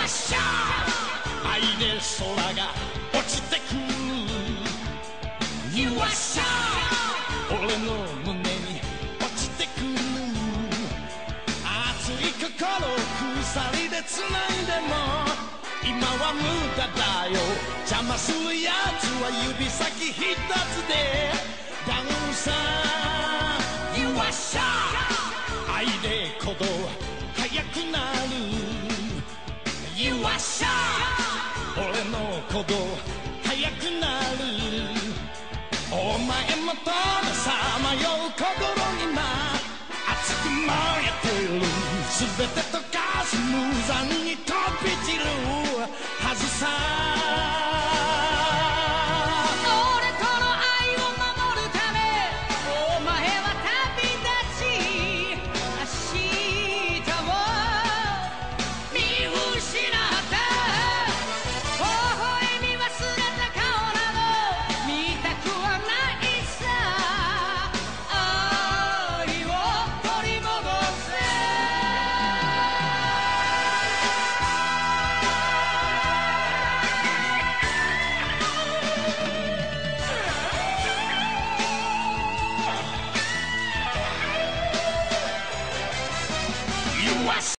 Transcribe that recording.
っしゃ愛で空が落ちてくる You わっしゃ俺の胸に落ちてくる熱い心鎖でつないでも今は無駄だよ邪魔するやつは指先一つでダウンさ You わっしゃ愛で鼓動速くなる You わっしゃ俺の鼓動速くなるお前もとのさまよう心にな熱く燃えてる全てと